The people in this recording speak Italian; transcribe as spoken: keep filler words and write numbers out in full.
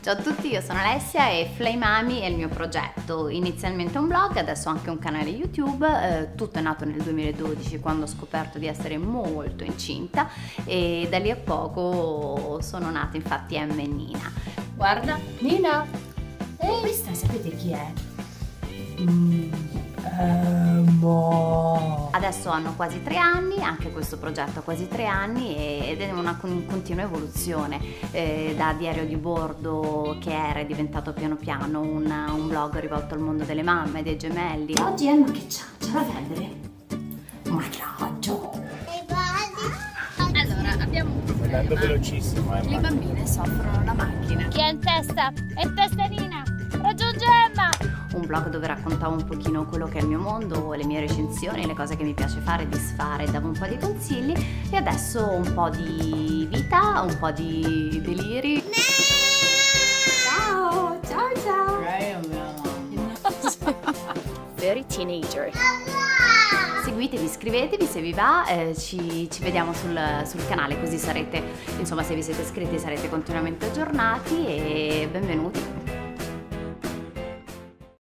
Ciao a tutti, io sono Alessia e Flaymami è il mio progetto. Inizialmente un blog, adesso anche un canale YouTube. Eh, tutto è nato nel duemiladodici, quando ho scoperto di essere molto incinta, e da lì a poco sono nata infatti Emma e Nina. Guarda, Nina! Ehi, questa sapete chi è? Mm, Emma! Adesso hanno quasi tre anni, anche questo progetto ha quasi tre anni ed è una continua evoluzione, eh, da diario di bordo che era è diventato piano piano un, un blog rivolto al mondo delle mamme, dei gemelli. Oggi Emma che c'ha? Ce la vendere? Ma raggio! Allora, abbiamo un problema. Andando velocissimo, Emma. Le bambine soffrono la macchina. Chi è in testa? È in testa Nina! Raggiunge Emma! Un blog dove raccontavo un pochino quello che è il mio mondo, le mie recensioni, le cose che mi piace fare, disfare, davo un po' di consigli, e adesso un po' di vita, un po' di deliri. Ciao, ciao, ciao! Very teenager. Seguitevi, iscrivetevi se vi va, eh, ci, ci vediamo sul, sul canale, così sarete, insomma, se vi siete iscritti sarete continuamente aggiornati, e benvenuti!